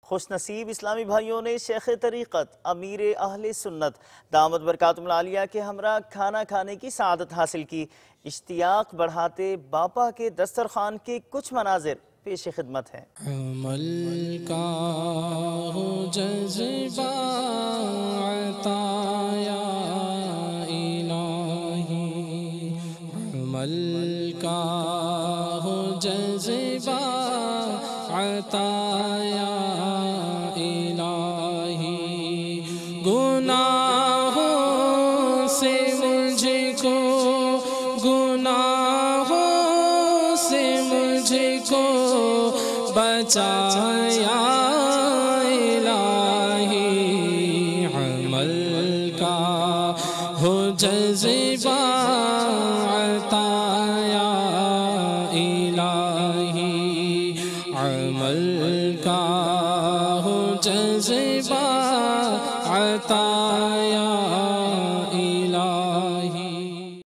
خوش نصیب اسلامی بھائیوں نے شیخ طریقت امیر اہل سنت دامت برکاتہم العالیہ کے ہمراہ کھانا کھانے کی سعادت حاصل کی۔ اشتیاق بڑھاتے باپا کے دسترخوان کے کچھ مناظر پیش خدمت ہیں۔ عمل کا ہو جذبہ عطا یا الہی، عمل کا ہو جذبہ عطا یا الہی، گناہوں سے مجھ کو، گناہوں سے مجھ کو بچایا الہی، عمل کا ہو جذبہ عطا یا الہی، عمل کا ہو جذبہ عطا یا